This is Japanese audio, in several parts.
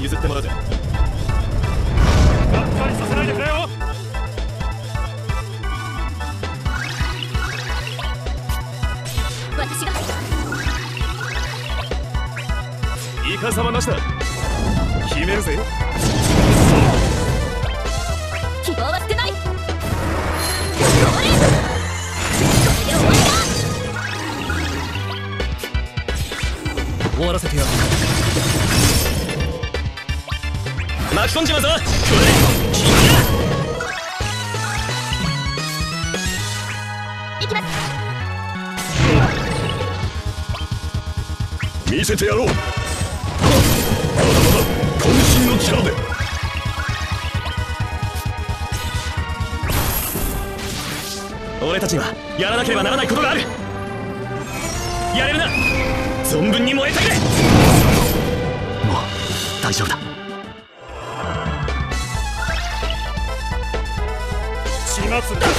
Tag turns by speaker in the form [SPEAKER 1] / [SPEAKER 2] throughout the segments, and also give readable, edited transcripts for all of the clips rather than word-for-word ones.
[SPEAKER 1] 譲ってもらうぜ。
[SPEAKER 2] がっかりさせないでくれよ。
[SPEAKER 3] 私が
[SPEAKER 1] イカ様なしだ。決めるぜ。
[SPEAKER 3] 希望は捨てない。これで終わりだ。
[SPEAKER 1] 終わらせてやる。巻き込んじまうぞ。これで決まりだ。
[SPEAKER 3] 行きます。
[SPEAKER 1] 見せてやろう。まだまだ渾身の力で。俺たちにはやらなければならないことがある。やれるな。存分に燃えたいれ。もう大丈夫だ。
[SPEAKER 2] 血祭りだ。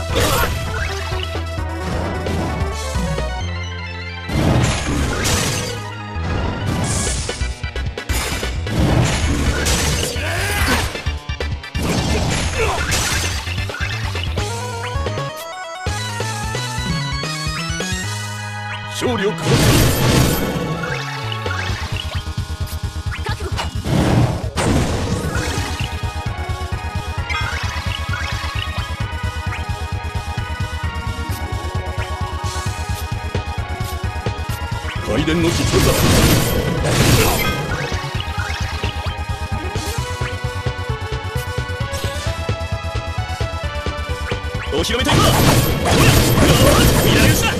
[SPEAKER 1] 勝利を下す。
[SPEAKER 3] 覚悟。
[SPEAKER 1] 雷電の実力だ。お披露目といこう。未来打ちだ。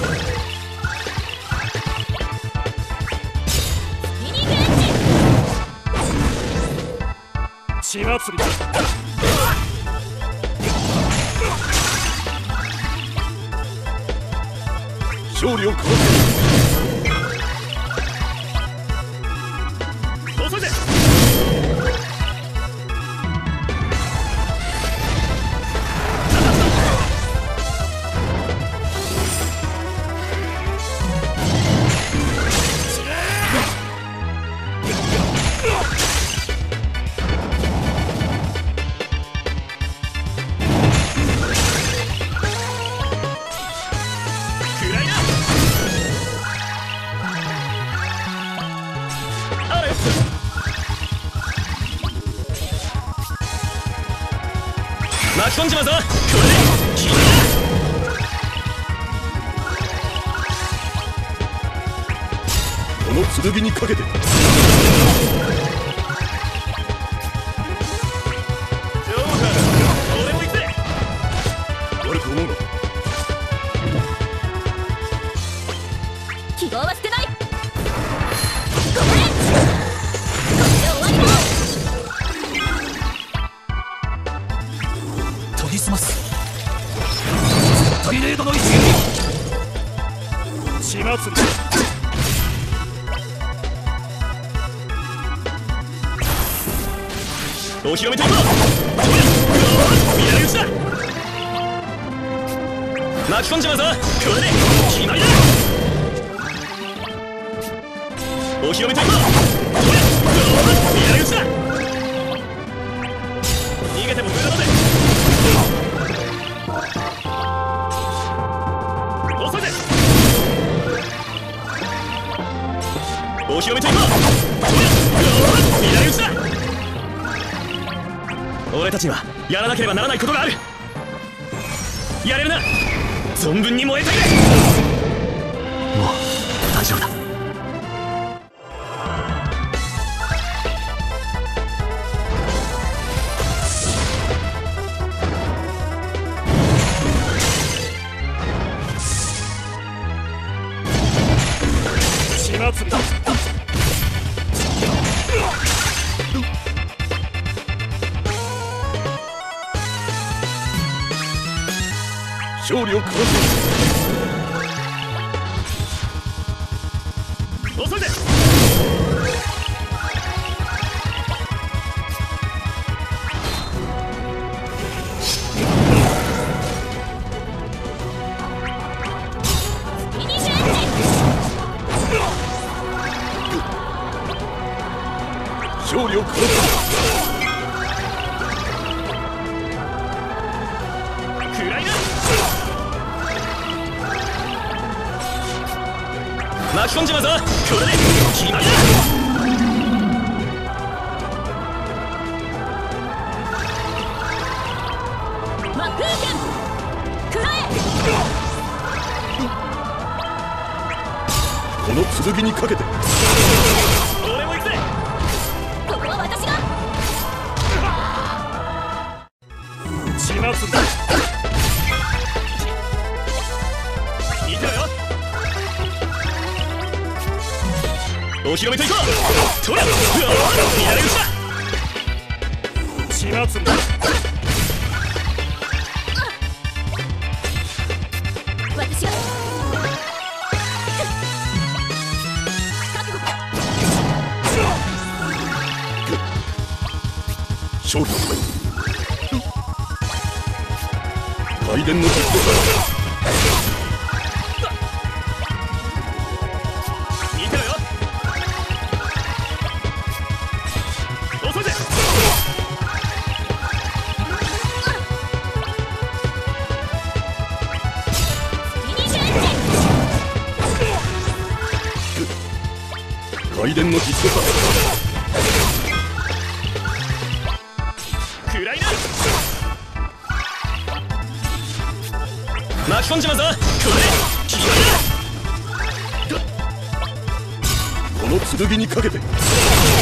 [SPEAKER 2] 血祭りだ。
[SPEAKER 1] 勝利を下す。遅いぜ。巻き込んじまうぞ。これで決まりだ。この剣にかけて。俺も行くぜ。悪く思うな。
[SPEAKER 3] 希望は捨てない。ごめん。これで終わりだ。
[SPEAKER 2] 研ぎ澄ます。トリレードの一撃。血祭り。
[SPEAKER 1] お披露目といこう。未来打ちだ。巻き込んじまうぞ。これで決まりだ。お披露目といこう。未来打ちだ。逃げても無駄だぜ。遅いぜ。お披露目といこう。未来打ちだ。俺たちにはやらなければならないことがある。やれるな。存分に燃えたいれ。もう大丈夫だ。
[SPEAKER 2] 血祭りだ。
[SPEAKER 1] 勝利を下す。遅いぜ。勝利を下食らいな。巻き込んじまうぞ。これで決まりだ。
[SPEAKER 3] 魔風剣食らえ。
[SPEAKER 2] この剣にかけて。
[SPEAKER 1] 俺も行くぜ。
[SPEAKER 3] ここは私が。
[SPEAKER 1] 始末だ。見てろよ。お披露目といこう。とら左打ちだ。始末だ。
[SPEAKER 3] 私が。覚悟。
[SPEAKER 2] 勝利。雷電の実力だ。
[SPEAKER 1] 見てろよ。遅いぜ。
[SPEAKER 3] フィニッシュエッジ。
[SPEAKER 2] 雷電の実力だ。
[SPEAKER 1] 食らいな。巻き込んじまうぞ。これで決まりだ。
[SPEAKER 2] この剣にかけて。